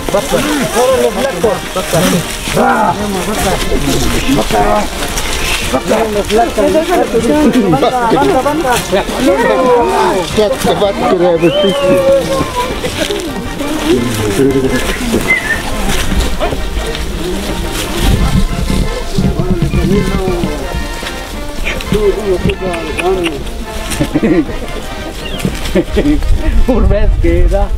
Urmez da.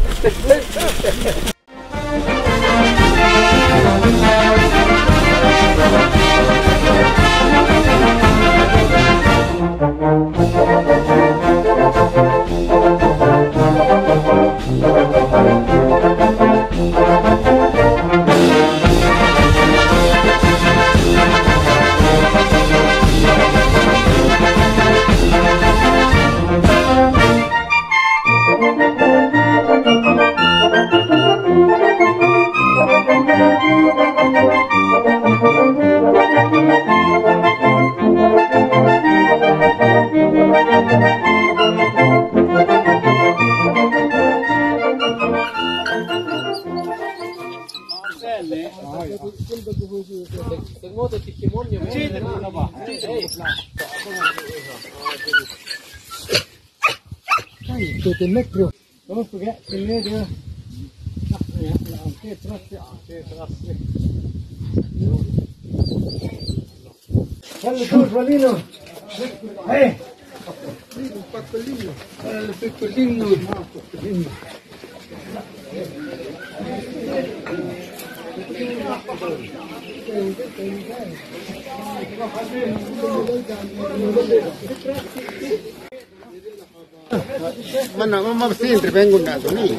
Don't forget to lay there. Hey! El piccolino. Mana mama pasti intervengo nato ni.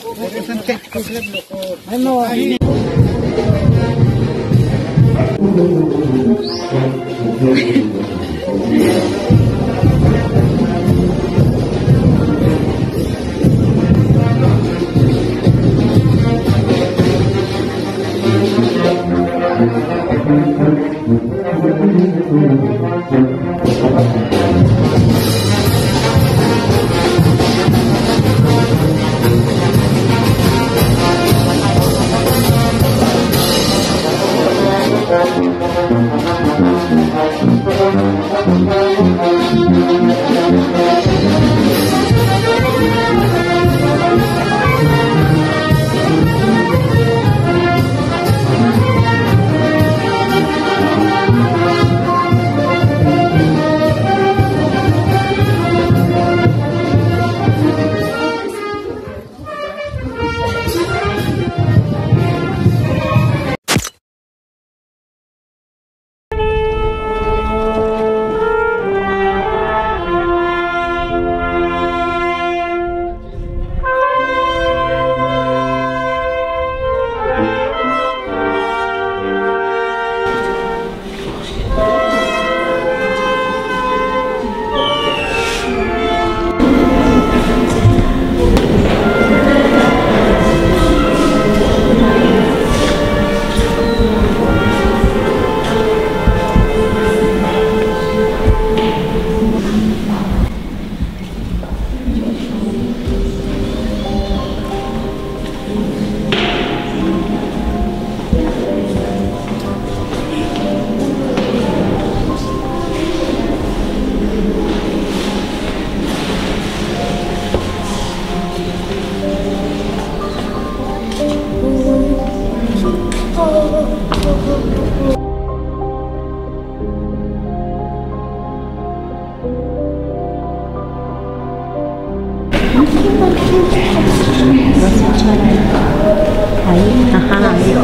Ahí, ajá, dijo.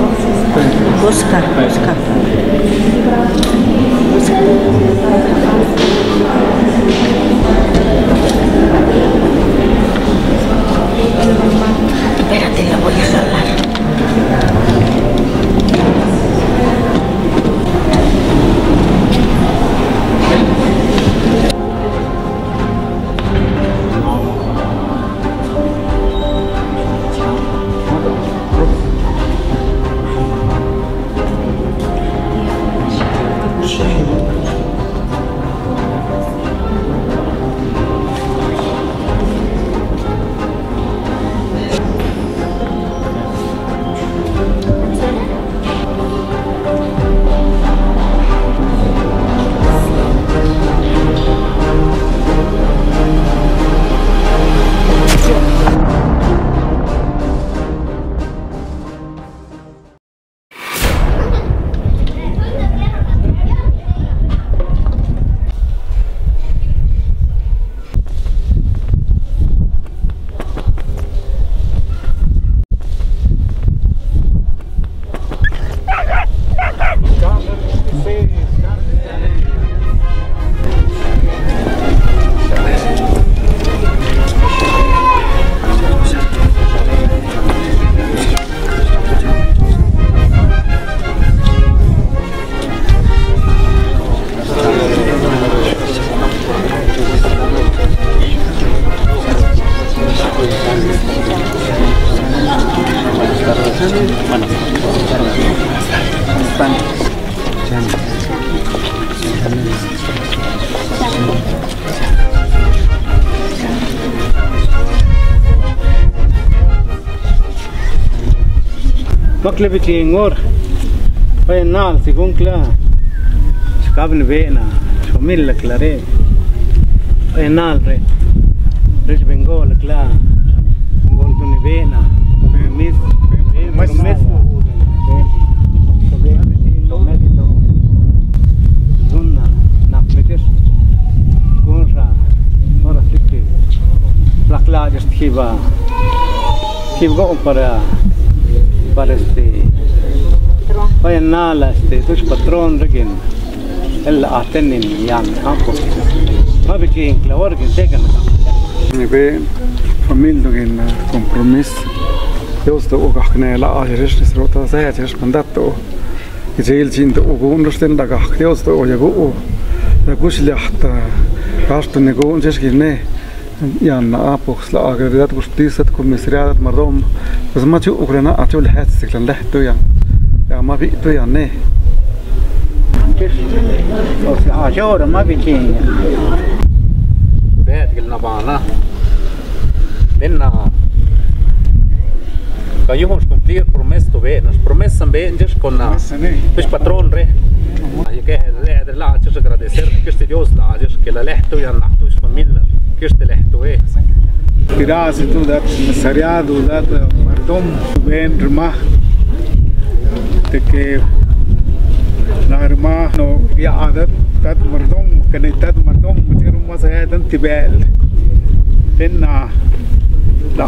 Busca. Espérate, la voy a jalar. makle bichingor pa nal según kla kabne bena shomil clare pa nal re res bengol kla gol tu ni bena mis mes zunna nakmetes gunra ora sikki lakla just kiba para vaya nala tus patrón regin el atenin yan campo ma bikin clavor que tegan ni ve familia regin compromiso Dios to ogachne la ajeres rota sa ajeres mandato Israel sind ogundersten da gach Dios to ojago da guslachta gasto nego just gine يعني أبوخ لا أقدر تقصديسة كمسريات مردم بس ما تشوف أقرنا أشوف الحياة سكلن له تو يعني ما في تو يعني أشوف ما في شيء ده قلنا بعنا لأن cayamos cumplir promesas ve las promesas también ya con la pues patrón re hay que la hacer agradecer que este Dios la hace que la lehto ya na tus familia que este lehto Kiraz itu dat mesariado dat mardom ben rumah teke la rumah no ya adat dat mardom kene dat mardom di rumah saya dan tibel tenna la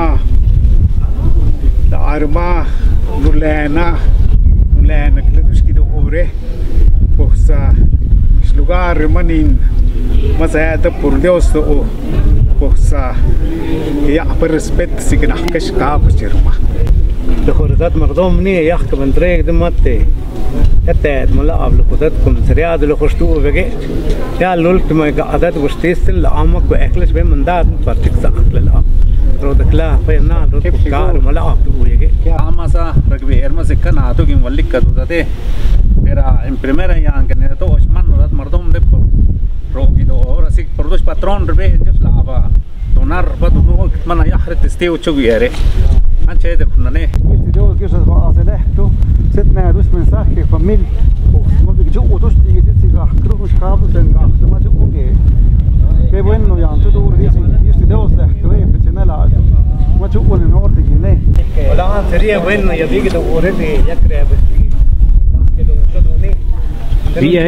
arma nulena kletus kido ore posa lugar manin masaya ta por Dios to posa ya per respeto si que nakesh ka puchirma de jordat mardom ni yahk من طريق دمته كتاد ملا قبل قدات كمسريات اللي خشتوه بقى يا لولت ما قعدت وشتيس العمق واكلش بين من داد فرتك ساعه للاب رودك لا فينا رود كار ملا قبل يجي amasa rugby hermas kan ato kin wallik ka dudate pero en primera ya que ne to osman dat mardom de por rogido ahora sí por dos patrón rebe just la ba donar ba do mana yahret steu chugiere anche de kunane este Dios que se va a hacer esto setna dos mensaje familia como que yo dos diga se ga cruz cabo sen ga ma yo que bueno ya tú dices este Dios de esto profesional ma yo con el norte que ne ولا sería bueno ya vi que te ocurre de ya crea pues que lo done vía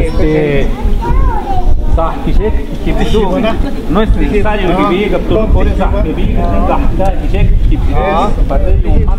صاحبك كيف no es necesario que viva tú por esa que viva da que para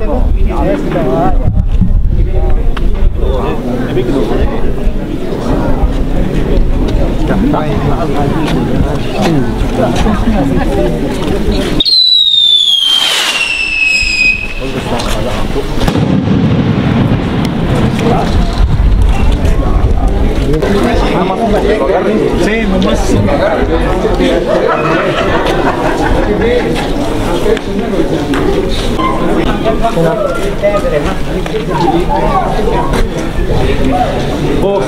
sí, nomás vos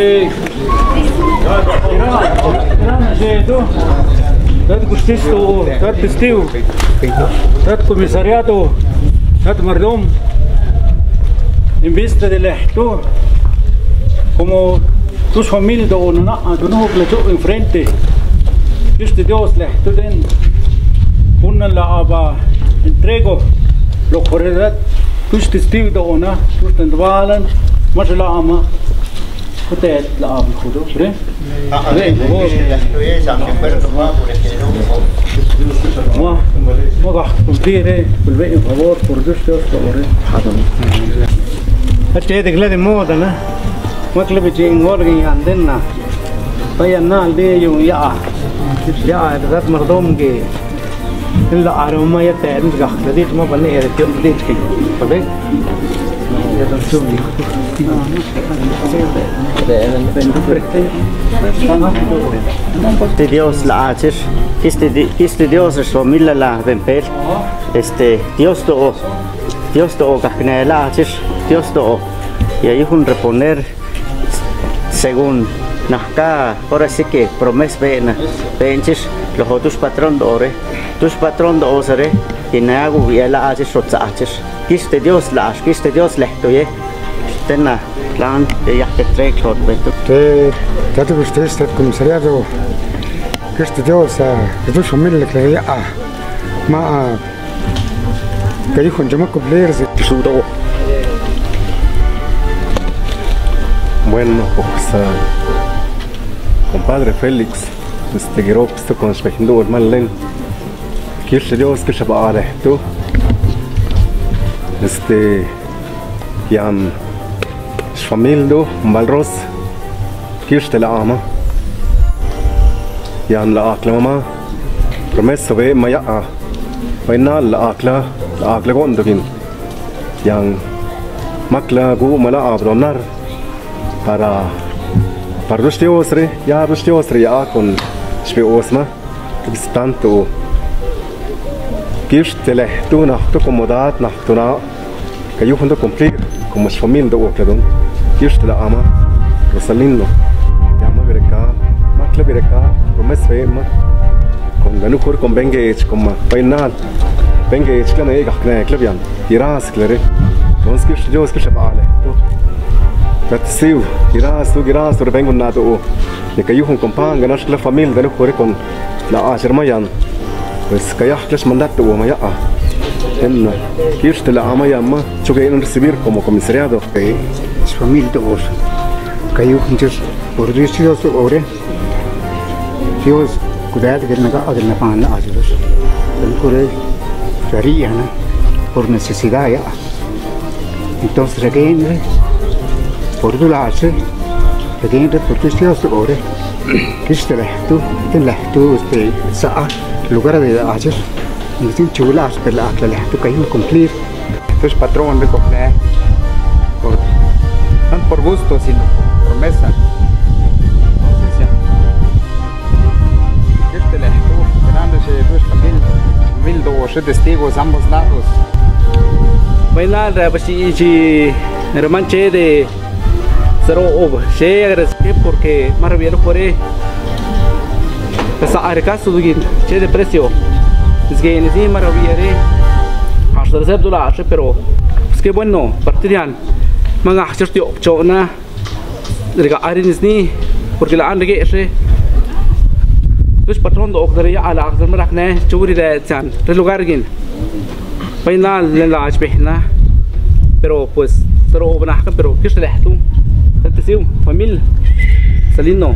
dat justisto dat testigo dat comisariado dat mardom en vista del esto como tus familias de una que enfrente este Dios le tú den una la aba entrego lo corredad tus testigos de una tus tendvalan más la ama hotel la aba judo pre ما راح cumplir بالباقي favor por Dios حتى هذيك لازم موضة نا ما كل بيجين ورقي عندنا طينا اللي يوم يا ذات مرضوم جي إلا عارم ما يتعد نجح لديت ما بني يرتيم لديت كي فبيك Este Dios la hace, este Dios es familia la vempel, Dios to que la hace, Dios to y ahí un reponer según Nahka, ahora sí que promes benches los otros patrón de ore, tus patrón de osere y nago y la hace Kiste Dios la kiste Dios lehto ye tenna plan ya que tre klot beto Te te ustedes te comisariado que este Dios que tu familia que ya ma que dijo yo me cumplir sudo. Bueno, pues compadre Félix, quiero esto con respecto al mal que Dios que se va a dar tú, yan familia Malros, que te la ama, yan la aclama, promesa ve maya, vaina la acla gondogin, yan makla gu mala abronar. Para los teostres ya con speosma es tanto que te le tú na tu comodidad na tu na que yo junto cumplir como es familia de Oakland que te la ama Rosalindo llama verca macla verca promesa vema con la nucor con bengage como final bengage que no llega a clavian tiras clare entonces que yo es que se vale Siu, giras tu vengo nado, de que yo un compán ganas la familia de los con la Azerbaiyán, pues que ya les mandato o maya, en que la ama llama, choque en recibir como comisariado, Es familia de vos. Que yo juntos por Dios ore. Dios cuidado que no haga la pan a Dios. El cure sería por necesidad ya. Entonces requiere por tu lado, requiere por tu Dios ore. Que tú sa lugar de hacer. Y sin chulas, pero la tú que hay un cumplir. Entonces patrón de comer no por gusto sino por promesa. Entonces ya este le estuvo generándose pues familia 12 testigos ambos lados. Baila si hermanche de cero over se agradece porque maravilla por esa arca subir che de precio es que en sí maravilla hasta reserva dólar pero es que bueno partidian manga cierto opciona de arinis ni porque la ande que ese pues patrón do que ya ala que me rakne churi de chan de lugar gin baila la achbehna pero pues cero over pero que se tú tanto siu familia Salino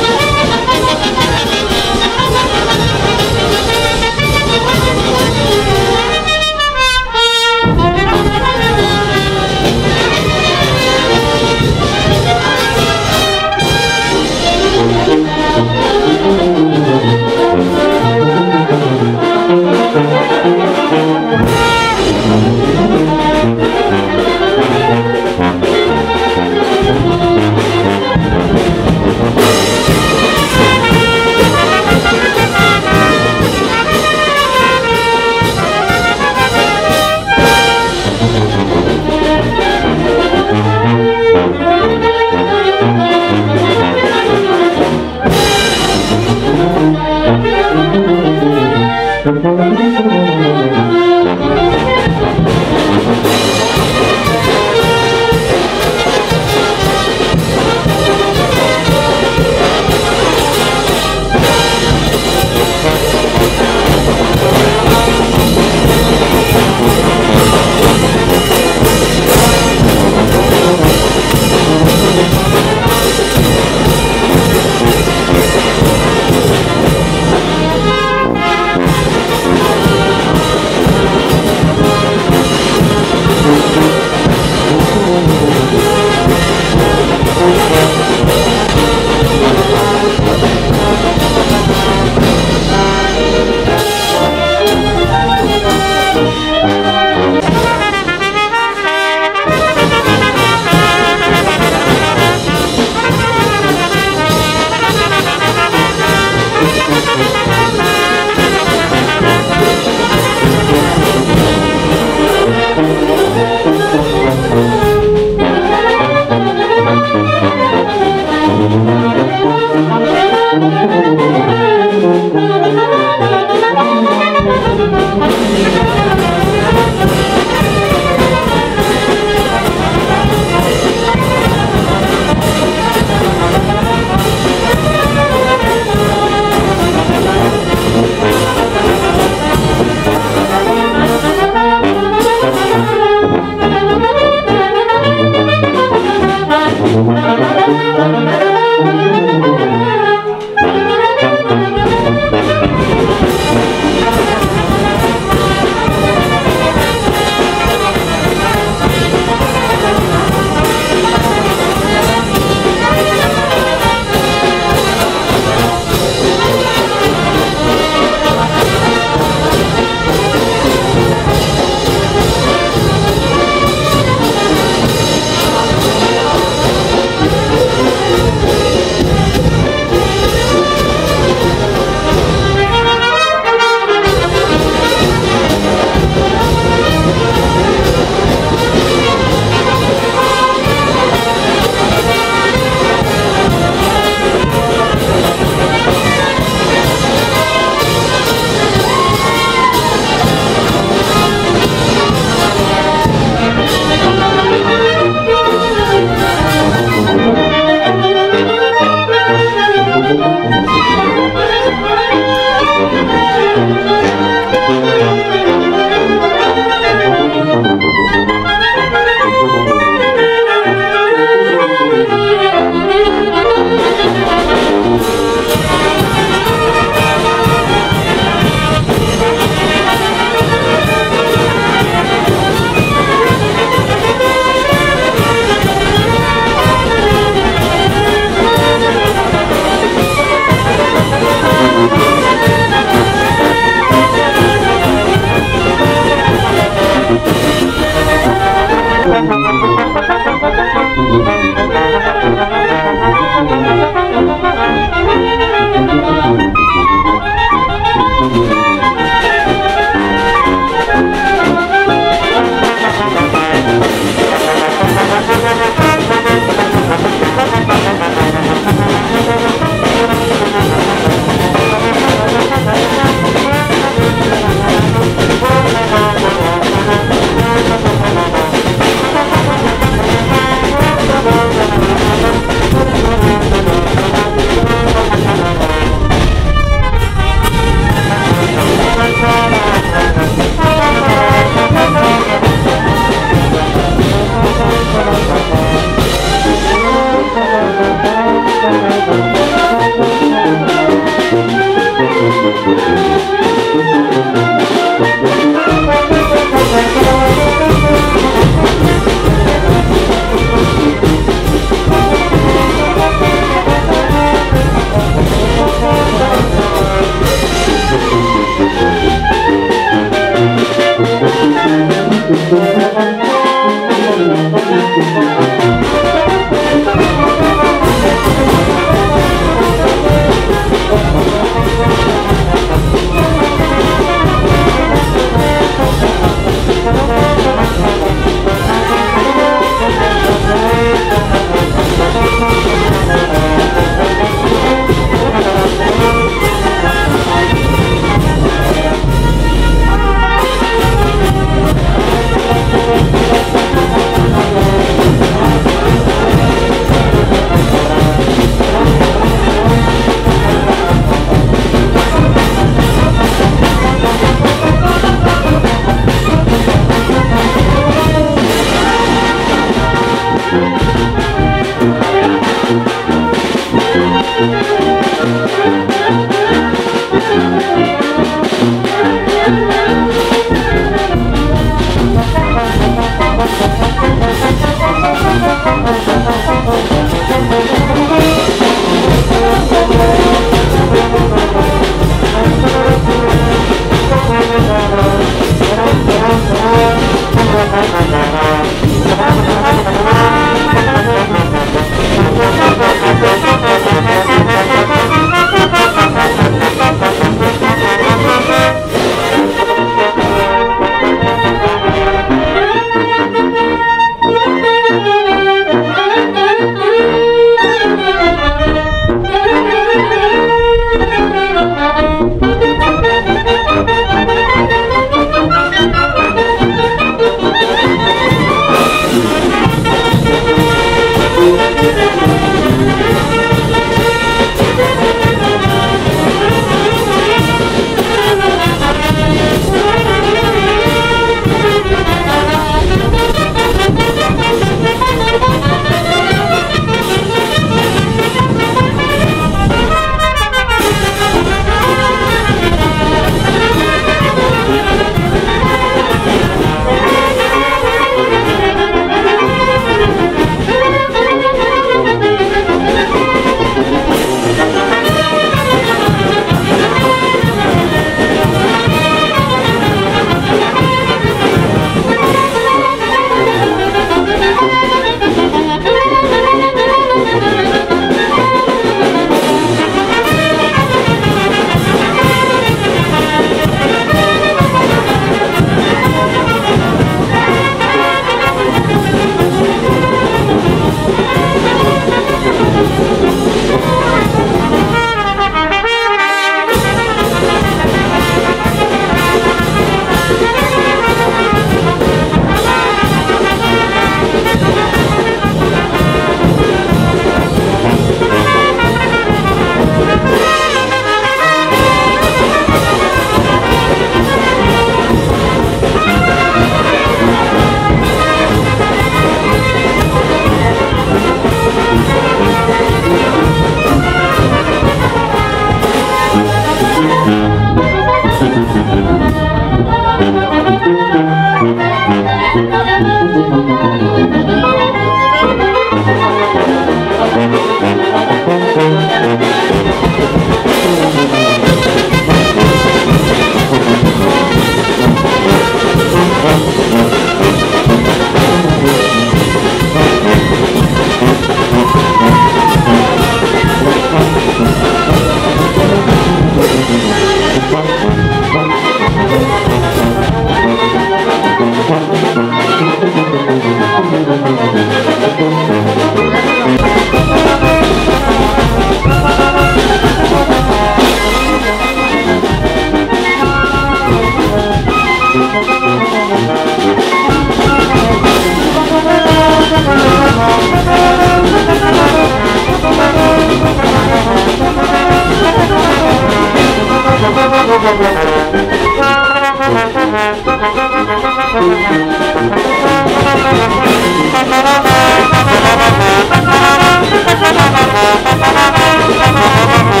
Thank you.